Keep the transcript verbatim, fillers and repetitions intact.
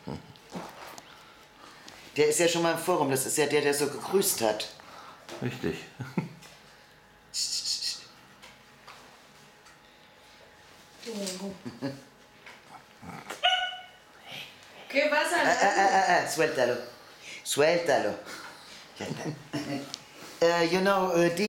Der ist ja schon mal im Forum, das ist ja der, der so gegrüßt hat. Richtig. ¿Qué pasa? Ah, ah, ah, ah, suéltalo. Suéltalo. Ya está. Uh, you know, uh,